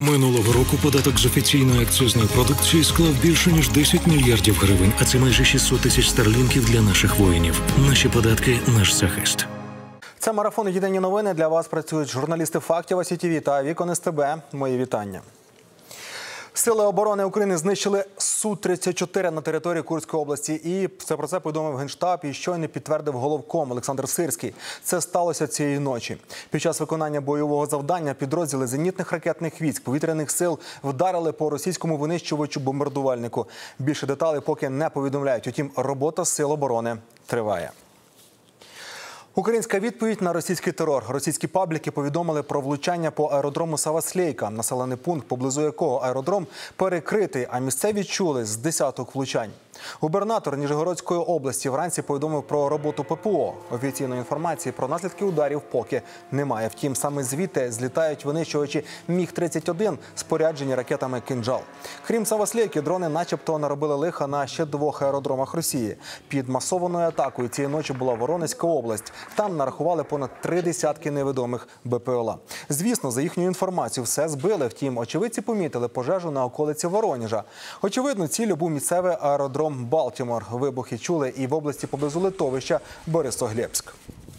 Минулого року податок з офіційної акцизної продукції склав більше, ніж 10 мільярдів гривень, а це майже 600 тисяч старлінків для наших воїнів. Наші податки – наш захист. Це марафон «Єдині новини». Для вас працюють журналісти фактів СІТВ та Вікон СТБ. Мої вітання. Сили оборони України знищили Су-34 на території Курської області. І про це повідомив Генштаб і щойно підтвердив головком Олександр Сирський. Це сталося цієї ночі. Під час виконання бойового завдання підрозділи зенітних ракетних військ, повітряних сил вдарили по російському винищувачу-бомбардувальнику. Більше деталей поки не повідомляють. Утім, робота сил оборони триває. Українська відповідь на російський терор. Російські пабліки повідомили про влучання по аеродрому Саваслейка, населений пункт, поблизу якого аеродром перекритий, а місцеві чули з десяток влучань. Губернатор Ніжегородської області вранці повідомив про роботу ППО. Офіційної інформації про наслідки ударів поки немає. Втім, саме звідти злітають винищувачі Міг-31, споряджені ракетами «Кинджал». Крім Саваслейки, дрони начебто наробили лиха на ще двох аеродромах Росії. Під масованою атакою цієї ночі була Воронезька область. Там нарахували понад 3 десятки невідомих БПЛА. Звісно, за їхньою інформацією, все збили. Втім, очевидці помітили пожежу на околиці Воронежа. Очевидно, ціллю був місцевий аеродром Балтімор. Вибухи чули і в області поблизу литовища Борисоглебськ.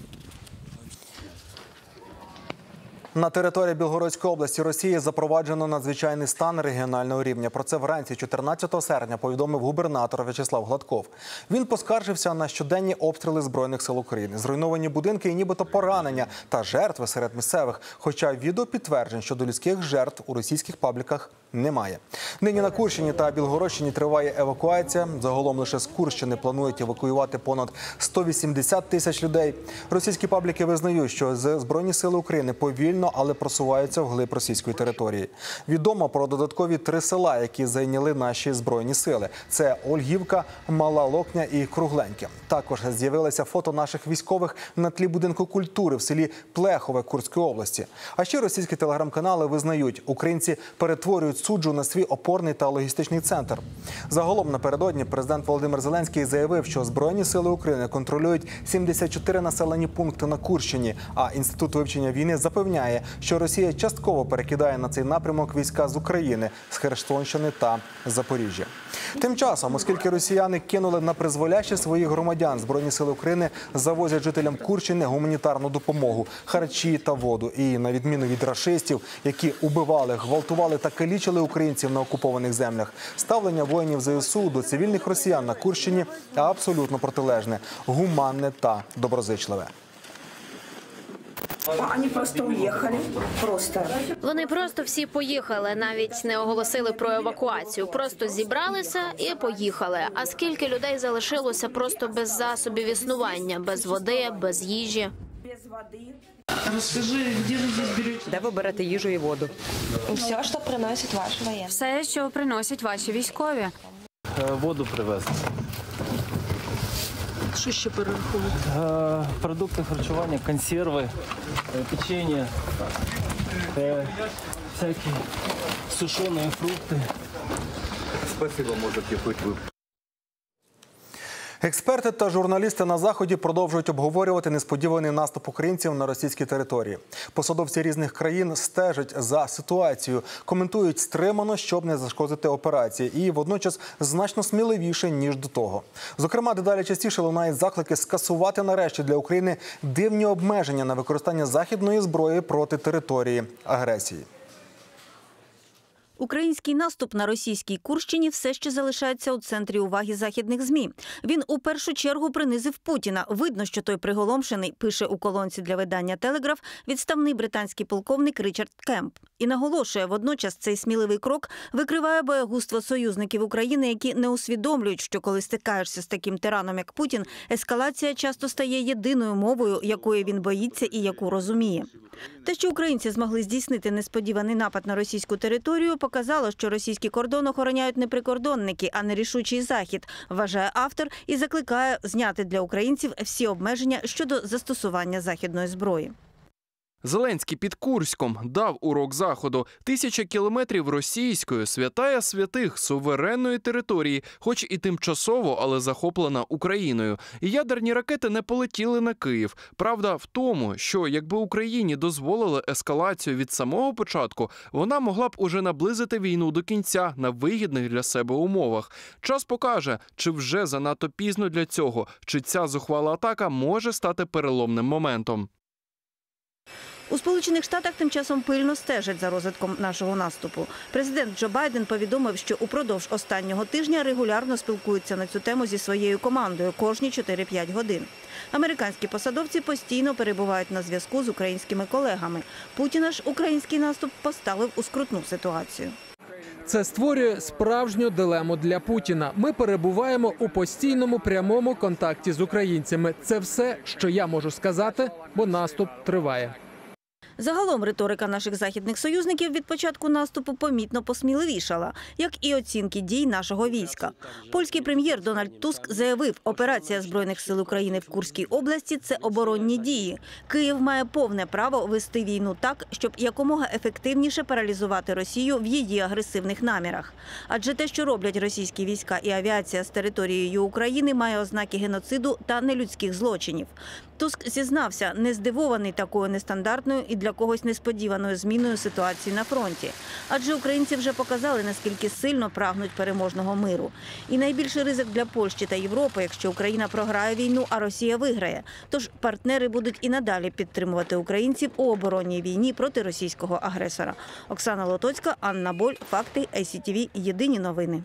На території Білгородської області Росії запроваджено надзвичайний стан регіонального рівня. Про це вранці 14 серпня повідомив губернатор В'ячеслав Гладков. Він поскаржився на щоденні обстріли Збройних сил України, зруйновані будинки і нібито поранення та жертви серед місцевих. Хоча відеопідтверджень щодо людських жертв у російських пабліках немає. Нині на Курщині та Білгородщині триває евакуація. Загалом лише з Курщини планують евакуювати понад 180 тисяч людей. Російські пабліки визнають, що Збройні сили України повільно, але просуваються вглиб російської території. Відомо про додаткові 3 села, які зайняли наші Збройні сили. Це Ольгівка, Мала Локня і Кругленьке. Також з'явилися фото наших військових на тлі будинку культури в селі Плехове Курської області. А ще російські телеграм-канали визнають, українці перетворюють суджу на свій опорний та логістичний центр. Загалом напередодні президент Володимир Зеленський заявив, що Збройні сили України контролюють 74 населені пункти на Курщині, а Інститут вивчення війни запевняє, що Росія частково перекидає на цей напрямок війська з України, з Херсонщини та Запоріжжя. Тим часом, оскільки росіяни кинули на призволяще своїх громадян, Збройні сили України завозять жителям Курщини гуманітарну допомогу, харчі та воду. І на відміну від рашистів, які убивали, гвалтували та калічили українців на окупованих землях, ставлення воїнів ЗСУ до цивільних росіян на Курщині абсолютно протилежне, гуманне та доброзичливе. Вони просто уїхали. Вони просто всі поїхали, навіть не оголосили про евакуацію. Просто зібралися і поїхали. А скільки людей залишилося просто без засобів існування, без води, без їжі? Розкажи, де ви тут берете? Де ви берете їжу і воду? Все, що приносять ваші воєнні. Все, що приносять ваші військові. Воду привезли. Що ще перераховують? Продукти харчування, консерви, печення, всякі сушені фрукти. Спасибо, можете хоч ви. Експерти та журналісти на Заході продовжують обговорювати несподіваний наступ українців на російській території. Посадовці різних країн стежать за ситуацією, коментують стримано, щоб не зашкодити операції, і водночас значно сміливіше, ніж до того. Зокрема, дедалі частіше лунають заклики скасувати нарешті для України дивні обмеження на використання західної зброї проти території агресії. Український наступ на російській Курщині все ще залишається у центрі уваги західних ЗМІ. Він у першу чергу принизив Путіна. Видно, що той приголомшений, пише у колонці для видання «Телеграф» відставний британський полковник Річард Кемп. І наголошує, водночас цей сміливий крок викриває боягузтво союзників України, які не усвідомлюють, що коли стикаєшся з таким тираном, як Путін, ескалація часто стає єдиною мовою, якої він боїться і яку розуміє. Те, що українці змогли здійснити несподіваний напад на російську територію, показало, що російський кордон охороняють не прикордонники, а нерішучий Захід, вважає автор і закликає зняти для українців всі обмеження щодо застосування західної зброї. Зеленський під Курськом дав урок Заходу. 1000 кілометрів російської, святая святих, суверенної території, хоч і тимчасово, але захоплена Україною. І ядерні ракети не полетіли на Київ. Правда в тому, що якби Україні дозволили ескалацію від самого початку, вона могла б уже наблизити війну до кінця на вигідних для себе умовах. Час покаже, чи вже занадто пізно для цього, чи ця зухвала атака може стати переломним моментом. У Сполучених Штатах тим часом пильно стежать за розвитком нашого наступу. Президент Джо Байден повідомив, що упродовж останнього тижня регулярно спілкується на цю тему зі своєю командою кожні 4-5 годин. Американські посадовці постійно перебувають на зв'язку з українськими колегами. Путіна ж український наступ поставив у скрутну ситуацію. Це створює справжню дилему для Путіна. Ми перебуваємо у постійному прямому контакті з українцями. Це все, що я можу сказати, бо наступ триває. Загалом риторика наших західних союзників від початку наступу помітно посміливішала, як і оцінки дій нашого війська. Польський прем'єр Дональд Туск заявив, операція Збройних сил України в Курській області – це оборонні дії. Київ має повне право вести війну так, щоб якомога ефективніше паралізувати Росію в її агресивних намірах. Адже те, що роблять російські війська і авіація з територією України, має ознаки геноциду та нелюдських злочинів. Туск зізнався, не здивований такою нестандартною і для когось несподіваною зміною ситуації на фронті. Адже українці вже показали, наскільки сильно прагнуть переможного миру. І найбільший ризик для Польщі та Європи, якщо Україна програє війну, а Росія виграє. Тож партнери будуть і надалі підтримувати українців у оборонній війні проти російського агресора. Оксана Лотоцька, Анна Боль, Факти, ICTV, Єдині новини.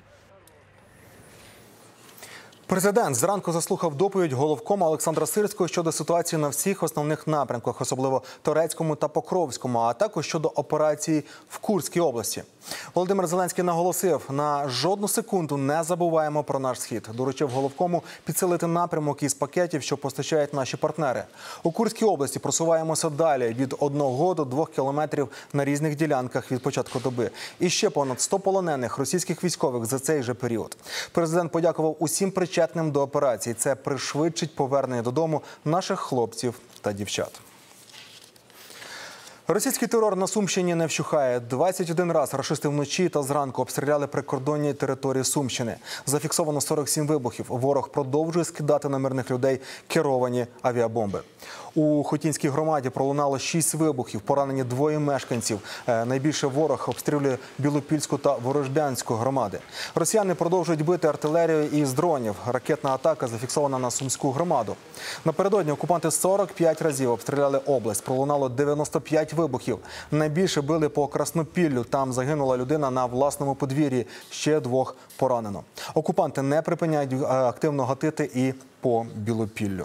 Президент зранку заслухав доповідь головкома Олександра Сирського щодо ситуації на всіх основних напрямках, особливо Торецькому та Покровському, а також щодо операції в Курській області. Володимир Зеленський наголосив, на жодну секунду не забуваємо про наш схід. Доручив головкому підсилити напрямок із пакетів, що постачають наші партнери. У Курській області просуваємося далі від 1 до 2 кілометрів на різних ділянках від початку доби. І ще понад 100 полонених російських військових за цей же період. Президент подякував усім причетним до операції. Це пришвидшить повернення додому наших хлопців та дівчат. Російський терор на Сумщині не вщухає. 21 раз рашисти вночі та зранку обстріляли прикордонні території Сумщини. Зафіксовано 47 вибухів. Ворог продовжує скидати на мирних людей керовані авіабомби. У Хотінській громаді пролунало 6 вибухів, поранені 2 мешканців. Найбільше ворог обстрілює Білопільську та Ворожбянську громади. Росіяни продовжують бити артилерію із дронів. Ракетна атака зафіксована на Сумську громаду. Напередодні окупанти 45 разів обстріляли область. Пролунало 95 вибухів. Найбільше били по Краснопіллю. Там загинула людина на власному подвір'ї. Ще 2 поранено. Окупанти не припиняють активно гатити і по Білопіллю.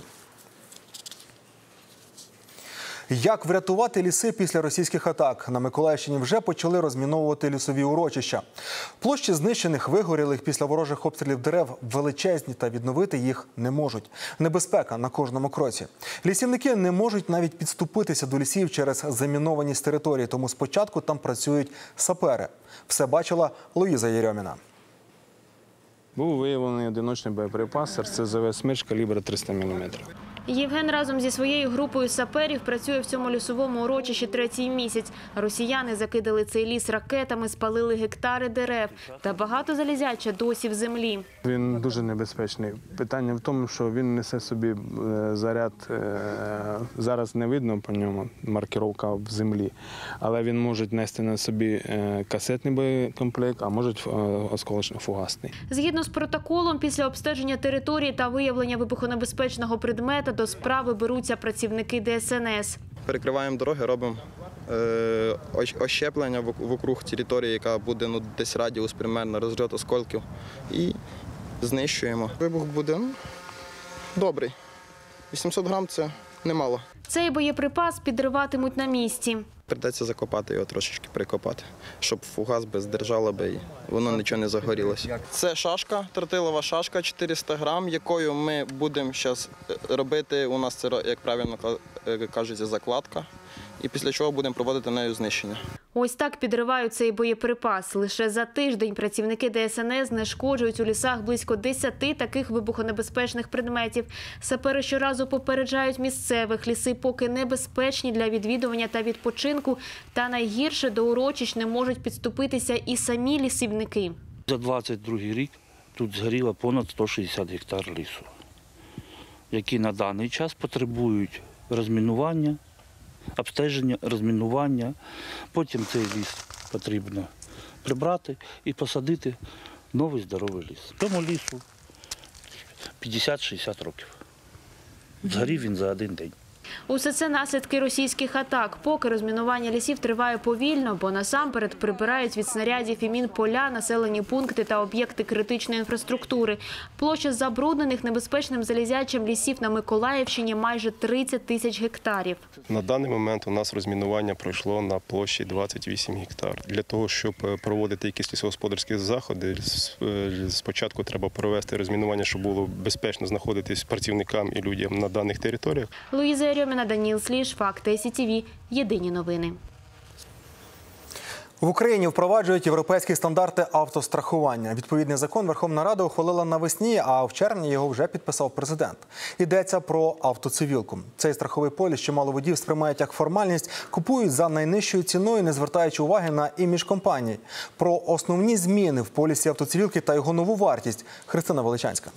Як врятувати ліси після російських атак? На Миколаївщині вже почали розміновувати лісові урочища. Площі знищених, вигорілих після ворожих обстрілів дерев величезні, та відновити їх не можуть. Небезпека на кожному кроці. Лісівники не можуть навіть підступитися до лісів через замінованість території, тому спочатку там працюють сапери. Все бачила Луїза Єрьоміна. Був виявлений одиночний боєприпас РСЗВ «Смерч» калібра 300 мм. Євген разом зі своєю групою саперів працює в цьому лісовому урочищі 3-й місяць. Росіяни закидали цей ліс ракетами, спалили гектари дерев та багато залізяча досі в землі. Він дуже небезпечний. Питання в тому, що він несе собі заряд, зараз не видно по ньому маркировка в землі, але він може нести на собі касетний боєкомплект, а може осколочно-фугасний. Згідно з протоколом, після обстеження території та виявлення вибухонебезпечного предмета до справи беруться працівники ДСНС. Перекриваємо дороги, робимо ощеплення вокруг території, яка буде десь радіус примерно розльот осколків, і знищуємо. Вибух буде добрий. 800 грам – це немало. Цей боєприпас підриватимуть на місці. Придеться закопати його, трошечки прикопати, щоб фугас би здержало би і воно нічого не загорілося. Це шашка, тротилова шашка 400 грам, якою ми будемо зараз робити, у нас це, як правильно кажуть, закладка. І після чого будемо проводити нею знищення. Ось так підривають цей боєприпас. Лише за тиждень працівники ДСНС знешкоджують у лісах близько 10 таких вибухонебезпечних предметів. Сапери щоразу попереджають місцевих. Ліси поки небезпечні для відвідування та відпочинку. Та найгірше, до урочищ не можуть підступитися і самі лісівники. За 22 рік тут згоріло понад 160 гектар лісу, які на даний час потребують розмінування, обстеження, розмінування. Потім цей ліс потрібно прибрати і посадити новий здоровий ліс. Цьому лісу 50-60 років. Згорів він за один день. Усе це наслідки російських атак. Поки розмінування лісів триває повільно, бо насамперед прибирають від снарядів і мін поля, населені пункти та об'єкти критичної інфраструктури. Площа забруднених небезпечним залізячим лісів на Миколаївщині майже 30 тисяч гектарів. На даний момент у нас розмінування пройшло на площі 28 гектар. Для того, щоб проводити якісь лісогосподарські заходи, спочатку треба провести розмінування, щоб було безпечно знаходитись працівникам і людям на даних територіях. Луїза Рьоміна, Даніл Сліж, Факти СІТВ. Єдині новини. В Україні впроваджують європейські стандарти автострахування. Відповідний закон Верховна Рада ухвалила навесні, а в червні його вже підписав президент. Йдеться про автоцивілку. Цей страховий поліс чимало водіїв сприймають як формальність, купують за найнижчою ціною, не звертаючи уваги на імідж компаній. Про основні зміни в полісі автоцивілки та його нову вартість Христина Величанська.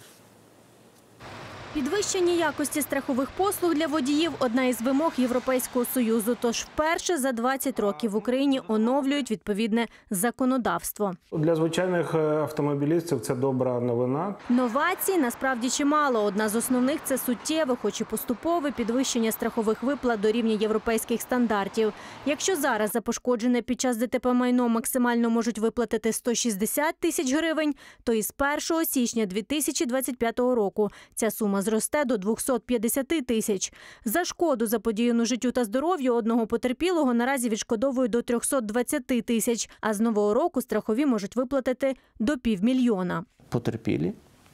Підвищення якості страхових послуг для водіїв – одна із вимог Європейського Союзу. Тож вперше за 20 років в Україні оновлюють відповідне законодавство. Для звичайних автомобілістів це добра новина. Новацій насправді чимало. Одна з основних – це суттєве, хоч і поступове, підвищення страхових виплат до рівня європейських стандартів. Якщо зараз за пошкоджене під час ДТП майно максимально можуть виплатити 160 тисяч гривень, то із 1 січня 2025 року ця сума зросте до 250 тисяч. За шкоду, заподіяну життю та здоров'ю одного потерпілого, наразі відшкодовують до 320 тисяч, а з нового року страхові можуть виплатити до 500 000. Потерпілі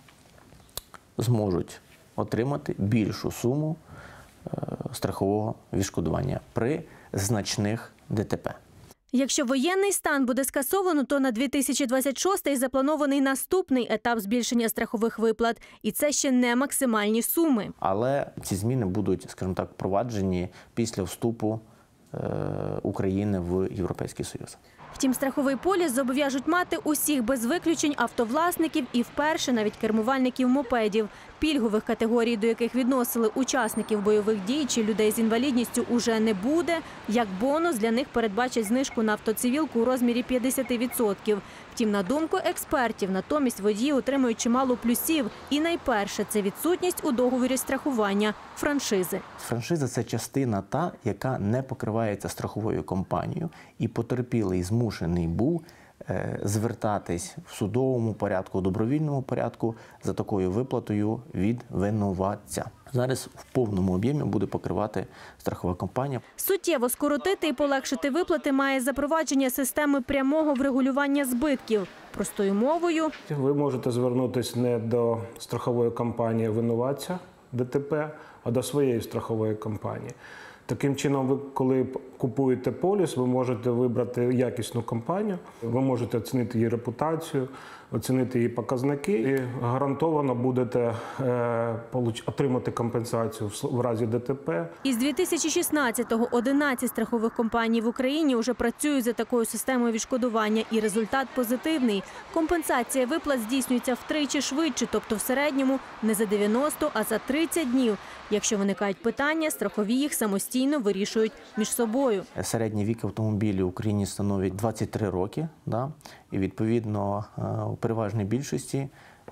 зможуть отримати більшу суму страхового відшкодування при значних ДТП. Якщо воєнний стан буде скасовано, то на 2026-й запланований наступний етап збільшення страхових виплат. І це ще не максимальні суми. Але ці зміни будуть, скажімо так, впроваджені після вступу України в Європейський Союз. Втім, страховий поліс зобов'яжуть мати усіх без виключень автовласників і вперше навіть кермувальників мопедів. Пільгових категорій, до яких відносили учасників бойових дій чи людей з інвалідністю, уже не буде. Як бонус для них передбачать знижку на автоцивілку у розмірі 50%. Втім, на думку експертів, натомість водії отримують чимало плюсів. І найперше – це відсутність у договорі страхування – франшизи. Франшиза – це частина та, яка не покривається страховою компанією. І потерпілий змушений був звертатись в судовому порядку, у добровільному порядку за такою виплатою від винуватця. Зараз в повному об'ємі буде покривати страхова компанія. Суттєво скоротити і полегшити виплати має запровадження системи прямого врегулювання збитків. Простою мовою. Ви можете звернутися не до страхової компанії винуватця ДТП, а до своєї страхової компанії. Таким чином, ви, коли купуєте поліс, ви можете вибрати якісну компанію, ви можете оцінити її репутацію, оцінити її показники і гарантовано будете отримати компенсацію в разі ДТП. Із 2016-го 11 страхових компаній в Україні вже працюють за такою системою відшкодування, і результат позитивний. Компенсація виплат здійснюється втричі швидше, тобто в середньому не за 90, а за 30 днів. Якщо виникають питання, страхові їх самостійно вирішують між собою. Середній вік автомобілів в Україні становить 23 роки. І відповідно у переважній більшості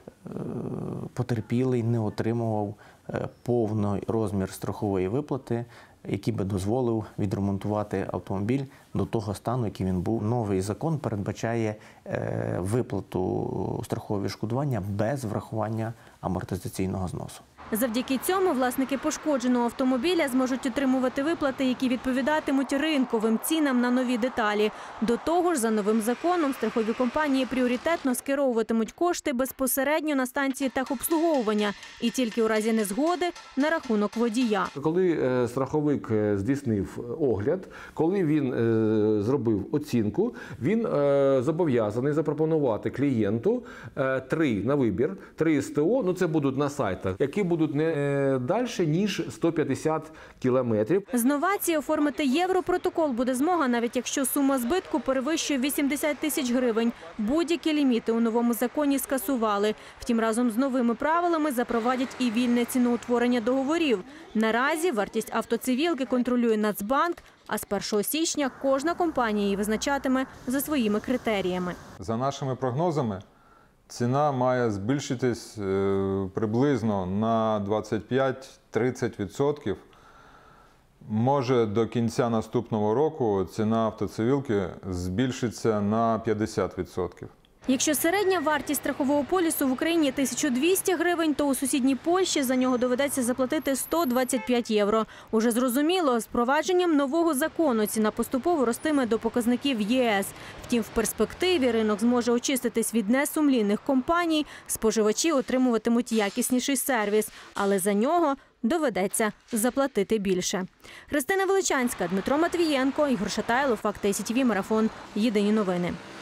потерпілий не отримував повний розмір страхової виплати, який би дозволив відремонтувати автомобіль до того стану, який він був. Новий закон передбачає виплату страхового відшкодування без врахування амортизаційного зносу. Завдяки цьому власники пошкодженого автомобіля зможуть отримувати виплати, які відповідатимуть ринковим цінам на нові деталі. До того ж, за новим законом, страхові компанії пріоритетно скеровуватимуть кошти безпосередньо на станції техобслуговування і тільки у разі незгоди на рахунок водія. Коли страховик здійснив огляд, коли він зробив оцінку, він зобов'язаний запропонувати клієнту 3 на вибір, 3 СТО, це будуть на сайтах, які будуть не далі, ніж 150 кілометрів. З новації оформити європротокол буде змога, навіть якщо сума збитку перевищує 80 тисяч гривень. Будь-які ліміти у новому законі скасували. Втім, разом з новими правилами запровадять і вільне ціноутворення договорів. Наразі вартість автоцивілки контролює Нацбанк, а з 1 січня кожна компанія її визначатиме за своїми критеріями. За нашими прогнозами, ціна має збільшитись приблизно на 25-30%. Може, до кінця наступного року ціна автоцивілки збільшиться на 50%. Якщо середня вартість страхового полісу в Україні 1200 гривень, то у сусідній Польщі за нього доведеться заплатити 125 євро. Уже зрозуміло, з впровадженням нового закону ціна поступово ростиме до показників ЄС. Втім, в перспективі ринок зможе очиститись від несумлінних компаній, споживачі отримуватимуть якісніший сервіс, але за нього доведеться заплатити більше. Христина Величанська, Дмитро Матвієнко, Ігор Шатайло, Факти СІТВ, Марафон. Єдині новини.